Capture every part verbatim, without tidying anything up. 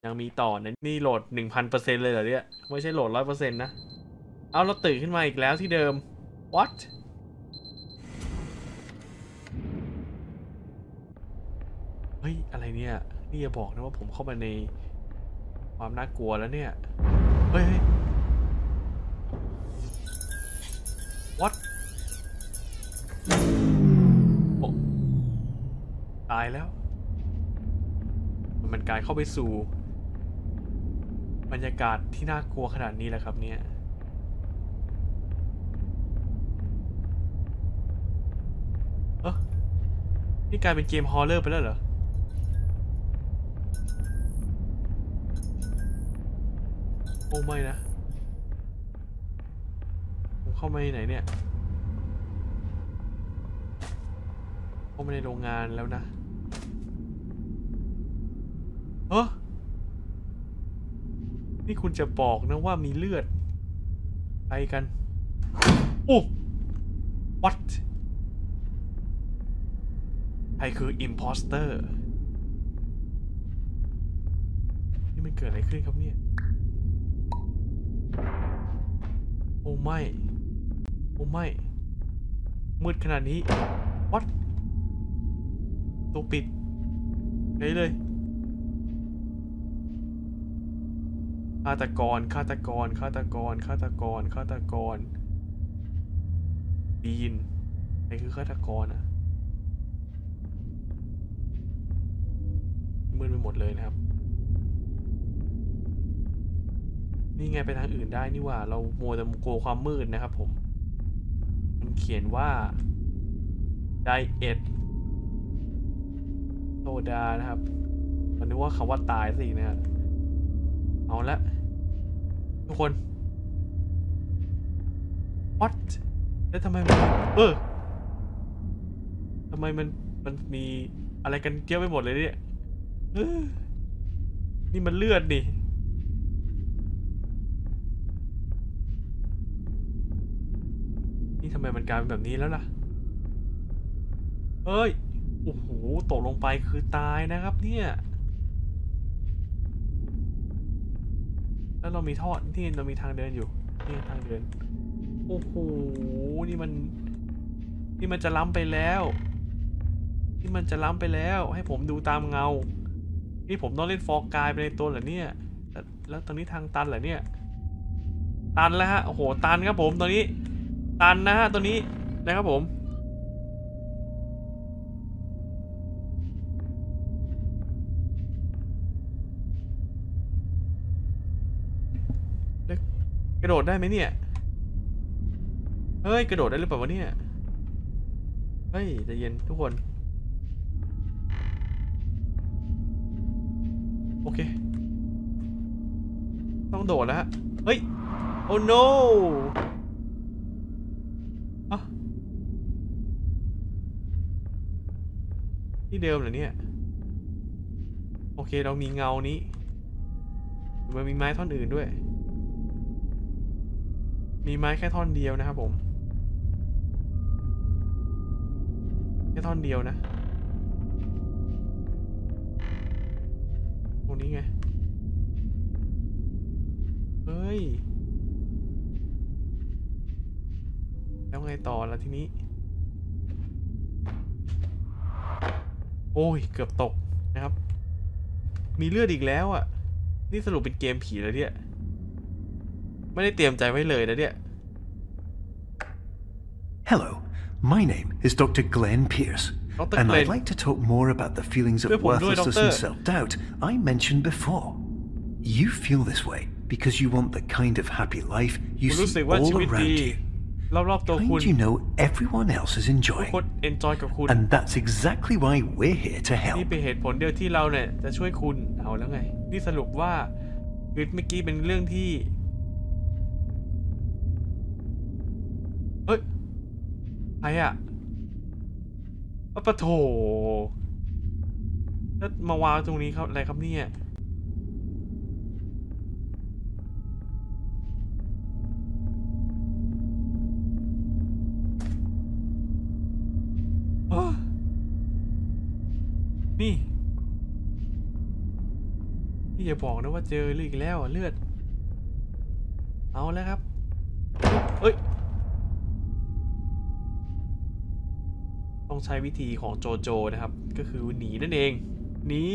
ยังมีต่อนะนี่โหลด หนึ่งพันเปอร์เซ็นต์ เลยเหรอเนี่ยไม่ใช่โหลด ร้อยเปอร์เซ็นต์ นะเอาเราตื่นขึ้นมาอีกแล้วที่เดิม what เฮ้ยอะไรเนี่ยนี่อย่าบอกนะว่าผมเข้ามาในความน่ากลัวแล้วเนี่ยเฮ้ย what โอ้ตายแล้วมันกลายเข้าไปสู่บรรยากาศที่น่ากลัวขนาดนี้แหละครับเนี่ยเออนี่กลายเป็นเกมฮอร์เรอร์ไปแล้วเหรอโอ้ไม่นะผมเข้ามาในไหนเนี่ยเข้ามาในโรงงานแล้วนะเออนี่คุณจะบอกนะว่ามีเลือดอะไรกันโอ้ what ใครคือ imposter นี่มันเกิดอะไรขึ้นครับเนี่ยโอ้ไม่โอ้ไม่มืดขนาดนี้ what ตัวปิดไหนเลยฆาตกรฆาตกรฆาตกรฆาตกรฆาตกรดีนใครคือฆาตกรอ่ะมืดไปหมดเลยนะครับนี่ไงไปทางอื่นได้นี่ว่าเราโมวแต่กลัวความมืดนะครับผมมันเขียนว่าไดเอทโซดานะครับมันนึกว่าคำว่าตายสินะครับเอาละทุกคน what แล้วทำไมมันเออทำไมมันมันมีอะไรกันเยอะไปหมดเลยเนี่ยเออนี่มันเลือดนี่นี่ทำไมมันกลายเป็นแบบนี้แล้วล่ะเอ้ยโอ้โหตกลงไปคือตายนะครับเนี่ยแล้วเรามีท่อที่เรามีทางเดินอยู่นี่ทางเดินโอ้โหนี่มันนี่มันจะล้ำไปแล้วนี่มันจะล้ำไปแล้วให้ผมดูตามเงานี่ผมต้องเล่นฟอร์กายไปในตัวเหรอเนี่ยแล้วตอนนี้ทางตันเหรอเนี่ยตันแล้วฮะโอ้โหตันครับผมตอนนี้ตันนะฮะตัวนี้นะครับผมกระโดดได้ไหมเนี่ยเฮ้ยกระโดดได้หรือเปล่าวะเนี่ยเฮ้ยใจเย็นทุกคนโอเคต้องโดดแล้วฮะเฮ้ยโอ้ no อ่ะที่เดิมเหรอเนี่ยโอเคเรามีเงานี้มันมีไม้ท่อนอื่นด้วยมีไม้แค่ท่อนเดียวนะครับผมแค่ท่อนเดียวนะตรงนี้ไงเฮ้ยแล้วไงต่อละทีนี้โอ้ยเกือบตกนะครับมีเลือดอีกแล้วอ่ะนี่สรุปเป็นเกมผีแล้วเนี่ยไม่ได้เตรียมใจไว้เลยนะเนี่ย Hello, my name is Doctor Glenn Pierce, and I'd like to talk more about the feelings of worthlessness and self-doubt I mentioned before. You feel this way because you want the kind of happy life you see all around you. Kind you know everyone else is enjoying, and that's exactly why we're here to help. นี่เป็นเหตุผลเดียวที่เราเนี่ยจะช่วยคุณเอาแล้วไงนี่สรุปว่าคือเมื่อกี้เป็นเรื่องที่เฮ้ยใครอะปะโถแล้วมาวางตรงนี้ครับอะไรครับเนี่ยนี่พี่อย่าบอกนะว่าเจอเลือดอีกแล้วเลือดเอาแล้วครับเอ้ยต้องใช้วิธีของโจโจนะครับก็คือหนีนั่นเองหนี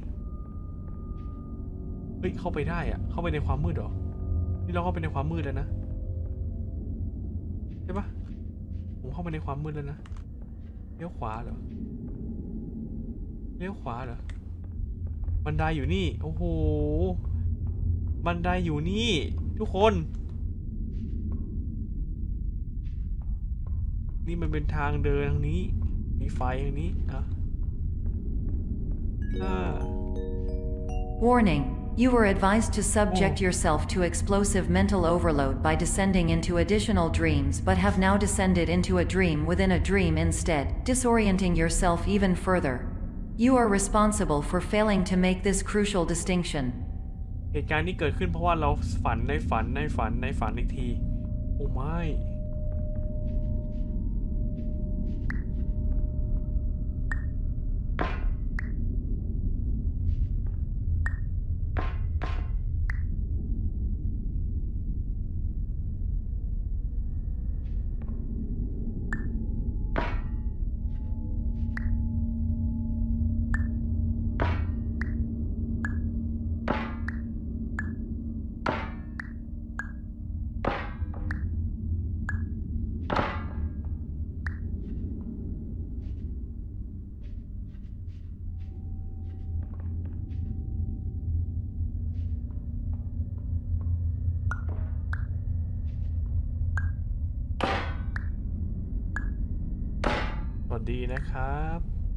เฮ้ยเข้าไปได้อะเข้าไปในความมืดหรอนี่เราเข้าไปในความมืดแล้วนะใช่ปะผมเข้าไปในความมืดแล้วนะเลี้ยวขวาเหรอเลี้ยวขวาเหรอบันไดอยู่นี่โอ้โหบันไดอยู่นี่ทุกคนนี่มันเป็นทางเดินทางนี้มีไฟทางนี้อ่ะอ่า Warning. You were advised to subject yourself to explosive mental overload by descending into additional dreams but have now descended into a dream within a dream instead, disorienting yourself even further. You are responsible for failing to make this crucial distinction. เหตุการณ์นี้เกิดขึ้นเพราะว่าเราฝันในฝันในฝันในฝันอีกทีโอ้ไม่สวัสดีนะครับ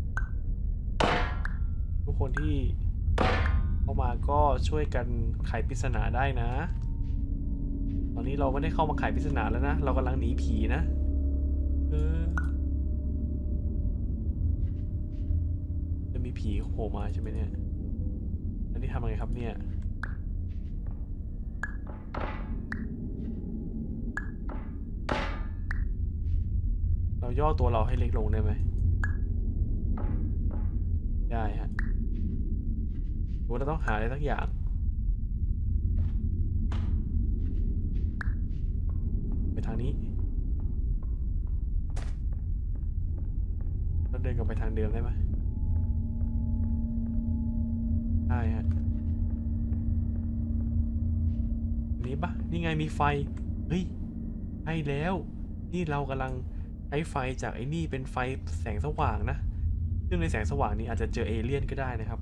ทุกคนที่เข้ามาก็ช่วยกันไขปริศนาได้นะตอนนี้เราไม่ได้เข้ามาไขปริศนาแล้วนะเรากำลังหนีผีนะเออจะมีผีโผล่มาใช่ไหมเนี่ยอันนี้ทำยังไงครับเนี่ยเราย่อตัวเราให้เล็กลงได้ไหมได้ฮะหรือว่าเราต้องหาอะไรสักอย่างไปทางนี้เราเดินกลับไปทางเดิมได้ไหมได้ฮะนี้ปะนี่ไงมีไฟเฮ้ยใช่แล้วนี่เรากำลังใช้ไฟจากไอ้นี่เป็นไฟแสงสว่างนะซึ่งในแสงสว่างนี้อาจจะเจอเอเลี่ยนก็ได้นะครับ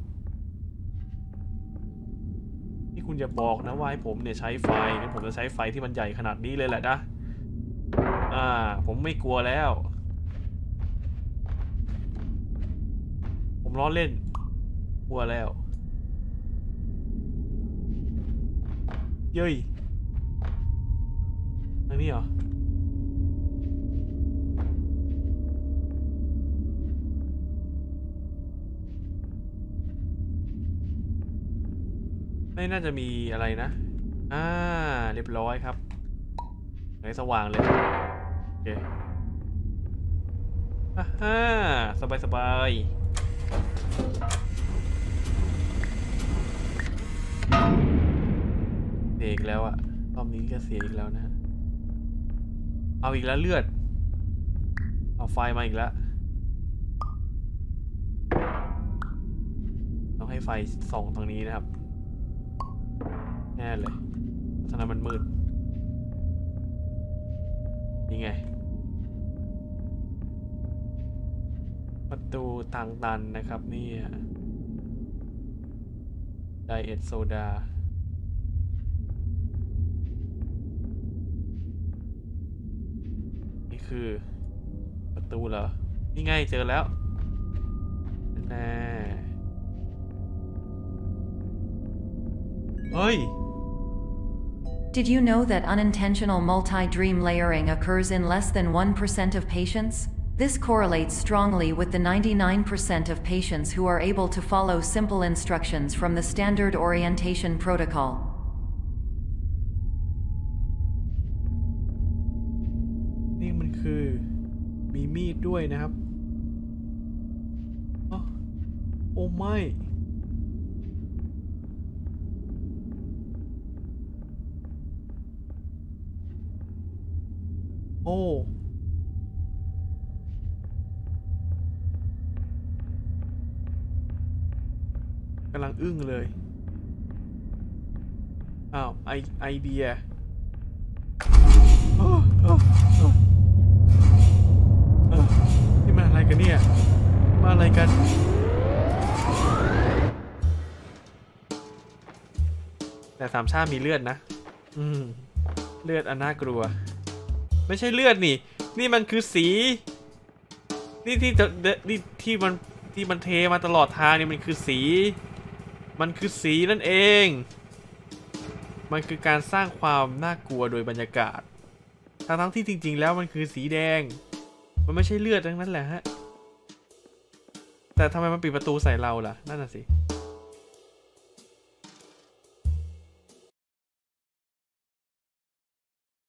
ที่คุณจะบอกนะว่าให้ผมเนี่ยใช้ไฟงั้นผมจะใช้ไฟที่มันใหญ่ขนาดนี้เลยแหละนะอ่าผมไม่กลัวแล้วผมล้อเล่นกลัวแล้วเย้ยทางนี้เหรอไม่น่าจะมีอะไรนะอ่าเรียบร้อยครับไหนสว่างเลยโอเคอ่าฮ่าสบายสบายเสียอีกแล้วอะรอบนี้ก็เสียอีกแล้วนะเอาอีกแล้วเลือดเอาไฟมาอีกแล้วต้องให้ไฟส่องทางนี้นะครับแน่เลยทางนั้นมันมืดนี่ไงประตูทางตันนะครับนี่ไดเอทโซดานี่คือประตูเหรอนี่ไงเจอแล้วแน่เฮ้ย Did you know that unintentional multi-dream layering occurs in less than one percent of patients? This correlates strongly with the ninety-nine percent of patients who are able to follow simple instructions from the standard orientation protocol. นี่มันคือมีมีดด้วยนะครับโอ้ไม่โอ้กำลังอึ้งเลยอ้าวไอไอเดียโอ้โอ้โอ้นี่มันอะไรกันเนี่ยมาอะไรกันแต่สามชาติมีเลือดนะอืมเลือดอันน่ากลัวไม่ใช่เลือดนี่นี่มันคือสีนี่ที่จะนี่ที่มันที่มันเทมาตลอดทางนี่มันคือสีมันคือสีนั่นเองมันคือการสร้างความน่ากลัวโดยบรรยากาศทั้งทั้งที่จริงๆแล้วมันคือสีแดงมันไม่ใช่เลือดทั้งนั้นแหละฮะแต่ทำไมมันปิดประตูใส่เราล่ะนั่นน่ะสิ